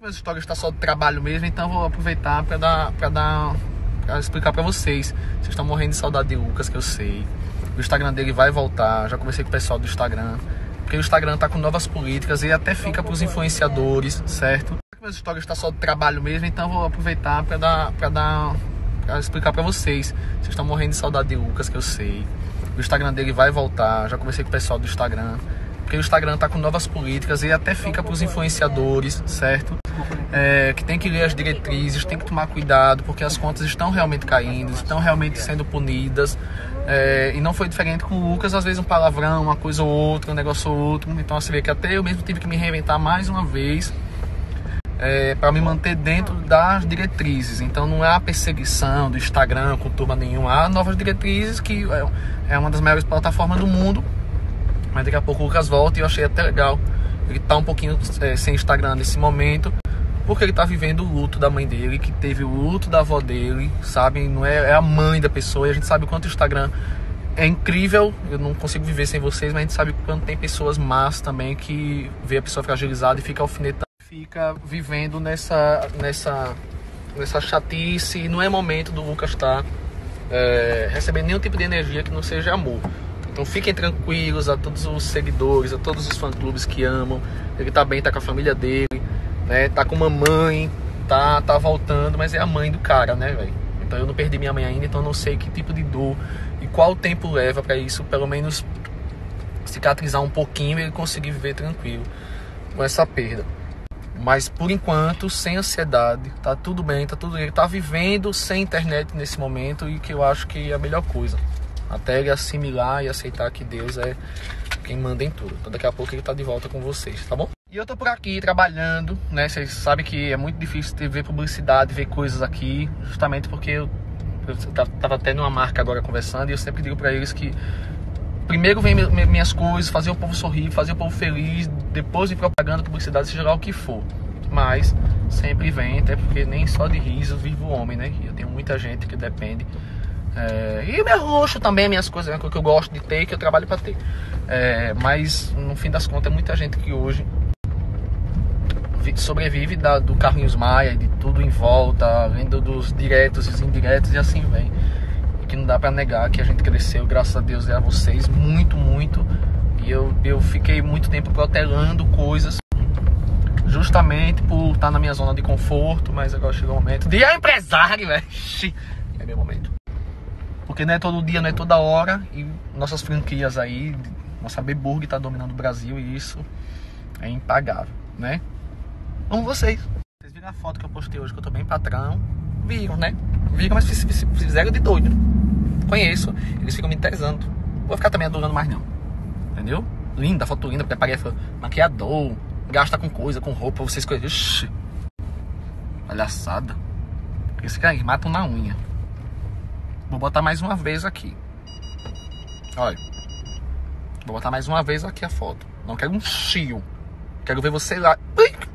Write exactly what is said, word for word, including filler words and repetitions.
Meus stories está só de trabalho mesmo, então vou aproveitar para dar, para dar, para explicar para vocês. Vocês estão morrendo de saudade de Lucas, que eu sei. O Instagram dele vai voltar. Já conversei com o pessoal do Instagram, porque o Instagram tá com novas políticas e até fica para os influenciadores, certo? Meus stories está só de trabalho mesmo, então vou aproveitar para dar, para dar, para explicar para vocês. Vocês estão morrendo de saudade de Lucas, que eu sei. O Instagram dele vai voltar. Já conversei com o pessoal do Instagram, porque o Instagram tá com novas políticas e até fica para os influenciadores, certo? É, que tem que ler as diretrizes, tem que tomar cuidado, porque as contas estão realmente caindo, estão realmente sendo punidas. É, e não foi diferente com o Lucas, às vezes um palavrão, uma coisa ou outra, um negócio ou outro. Então você vê que até eu mesmo tive que me reinventar mais uma vez é, para me manter dentro das diretrizes. Então não é a perseguição do Instagram com turma nenhuma, há novas diretrizes, que é uma das maiores plataformas do mundo. Mas daqui a pouco o Lucas volta e eu achei até legal ele tá um pouquinho é, sem Instagram nesse momento, porque ele tá vivendo o luto da mãe dele, que teve o luto da avó dele, sabe? Não é, é a mãe da pessoa, e a gente sabe o quanto o Instagram é incrível. Eu não consigo viver sem vocês, mas a gente sabe o quanto tem pessoas más também que vê a pessoa fragilizada e fica alfinetando, fica vivendo nessa, nessa, nessa chatice. E não é momento do Lucas estar é, recebendo nenhum tipo de energia que não seja amor. Então fiquem tranquilos, a todos os seguidores, a todos os fã-clubes que amam. Ele tá bem, tá com a família dele, né? Tá com uma mãe, tá, tá voltando, mas é a mãe do cara, né, velho? Então eu não perdi minha mãe ainda, então eu não sei que tipo de dor e qual tempo leva pra isso, pelo menos cicatrizar um pouquinho e ele conseguir viver tranquilo com essa perda. Mas por enquanto, sem ansiedade, tá tudo bem, tá tudo bem. Ele tá vivendo sem internet nesse momento, e que eu acho que é a melhor coisa. Até ele assimilar e aceitar que Deus é quem manda em tudo. Então daqui a pouco ele tá de volta com vocês, tá bom? E eu tô por aqui trabalhando, né? Vocês sabem que é muito difícil ter, ver publicidade, ver coisas aqui, justamente porque eu, eu tava até numa marca agora conversando, e eu sempre digo pra eles que primeiro vem minhas coisas, fazer o povo sorrir, fazer o povo feliz, depois de propaganda, publicidade, seja lá o que for. Mas sempre vem, até porque nem só de riso vive o homem, né? E eu tenho muita gente que depende. É, e o meu roxo também, minhas coisas, né, que eu gosto de ter e que eu trabalho para ter. É, mas no fim das contas é muita gente que hoje sobrevive da, do Carlinhos Maia, de tudo em volta, além do, dos diretos e os indiretos, e assim vem. E que não dá para negar que a gente cresceu, graças a Deus, é a vocês, muito, muito. E eu, eu fiquei muito tempo protelando coisas, justamente por estar na minha zona de conforto, mas agora chegou o momento de é empresário, velho. É meu momento. Porque não é todo dia, não é toda hora, e nossas franquias aí, nossa B-Burg tá dominando o Brasil, e isso é impagável, né? Vamos vocês. Vocês viram a foto que eu postei hoje, que eu tô bem patrão? Viram, né? Viram, mas fizeram de doido. Conheço, eles ficam me tesando. Não vou ficar também adorando mais não, entendeu? Linda, foto linda, preparei maquiador, gasta com coisa, com roupa, vocês coisas. Ixi, palhaçada. Esse cara aí, matam na unha. Vou botar mais uma vez aqui. Olha. Vou botar mais uma vez aqui a foto. Não quero um chio. Quero ver você lá. Ui!